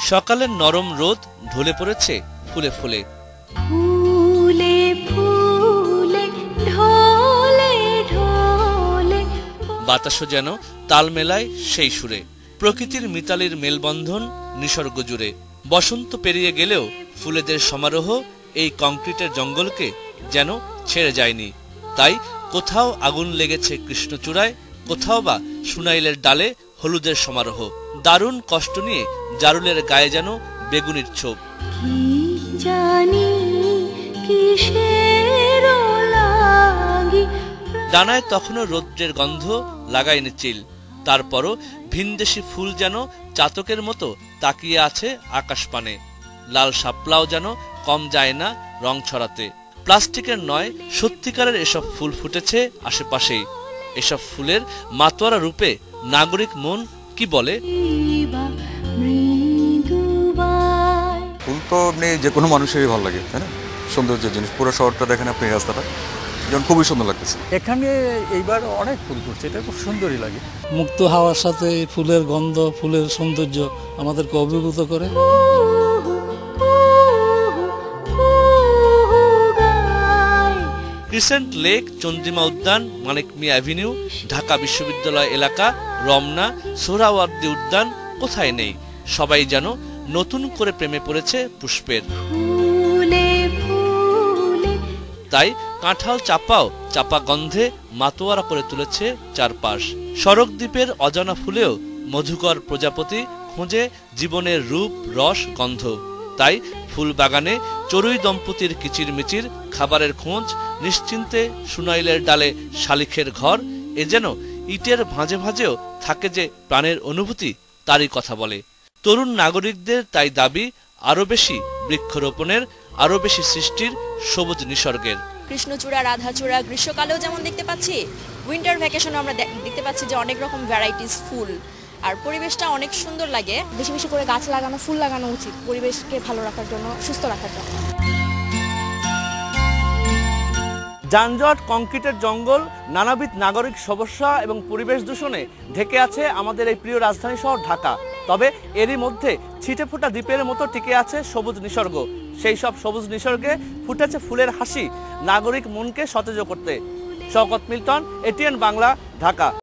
সকালের নরম রোদ ঢলে পড়েছে ফুলে ফুলে। বাতাসও যেন তাল মেলায় সেই সুরে। প্রকৃতির মিতালির মেলবন্ধন নিসর্গ জুড়ে। বসন্ত পেরিয়ে গেলেও ফুলেদের সমারোহ এই কংক্রিটের জঙ্গলকে যেন ছেড়ে যায়নি। তাই কোথাও আগুন লেগেছে কৃষ্ণচূড়ায়, কোথাও বা সুনাইলের ডালে হলুদের সমারোহ। দারুণ কষ্ট নিয়ে জারুলের গায়ে যেন বেগুনির ছোপ। ডানায় তখনও রৌদ্রের গন্ধ লাগায়নি চিল। তারপরও ভিনদেশি ফুল যেন চাতকের মতো তাকিয়ে আছে আকাশ পানে। লাল শাপলাও যেন কম যায় না রং ছড়াতে। প্লাস্টিকের নয়, সত্যিকারের এসব ফুল ফুটেছে আশেপাশেই। এসব ফুলের মাতোয়ারা রূপে নাগরিক মন কি বলে? ফুল তো এমনি যে কোনো মানুষেরই ভালো লাগে, তাই না? সৌন্দর্যের জিনিস। পুরো শহরটা দেখেন আপনি, রাস্তাটা যেমন খুবই সুন্দর লাগতেছে। এখানে এইবার অনেক ফুল ফুটছে, এটা খুব সুন্দরই লাগে। মুক্ত হাওয়ার সাথে ফুলের গন্ধ, ফুলের সৌন্দর্য আমাদেরকে অভিভূত করে। ক্রিসেন্ট লেক, চন্দ্রিমা উদ্যান, মানিক মিয়া অ্যাভিনিউ, ঢাকা বিশ্ববিদ্যালয় এলাকা, রমনা, সোহরাওয়ার্দী উদ্যান, কোথায় নেই সবাই যেন নতুন করে প্রেমে পড়েছে পুষ্পের। তাই কাঁঠাল চাপাও চাপা গন্ধে মাতোয়ারা করে তুলেছে চারপাশ। সড়ক দ্বীপের অজানা ফুলেও মধুকর প্রজাপতি খোঁজে জীবনের রূপ, রস, গন্ধ। তাই ফুল বাগানে চড়ুই দম্পতির কিচিরমিচির, খাবারের খোঁজ, নিশ্চিন্তে সুনাইলের ডালে শালিখের ঘর, এ যেন ইটের ভাঁজে ভাঁজেও থাকে যে প্রাণের অনুভূতি, তারই কথা বলে। তরুণ নাগরিকদের তাই দাবি আরো বেশি বৃক্ষরোপণের, আরো বেশি সৃষ্টির সবুজ নিসর্গের। কৃষ্ণচূড়া, রাধাচূড়া গ্রীষ্মকালেও যেমন দেখতে পাচ্ছি, উইন্টার ভ্যাকেশনে আমরা দেখতে পাচ্ছি যে অনেক রকম ভ্যারাইটিস ফুল। আর পরিবেশটা অনেক সুন্দর লাগে। বেশি বেশি করে গাছ লাগানো, ফুল লাগানো উচিত পরিবেশকে ভালো রাখার জন্য, সুস্থ রাখার জন্য। যানজট, কংক্রিটের জঙ্গল, নানাবিধ নাগরিক সমস্যা এবং পরিবেশ দূষণে ঢেকে আছে আমাদের এই প্রিয় রাজধানী শহর ঢাকা। তবে এরই মধ্যে ছিটেফোঁটা দ্বীপের মতো টিকে আছে সবুজ নিসর্গ। সেই সব সবুজ নিসর্গে ফুটেছে ফুলের হাসি, নাগরিক মনকে সতেজ করতে। শওকত, মিল্টন, এটিএন বাংলা, ঢাকা।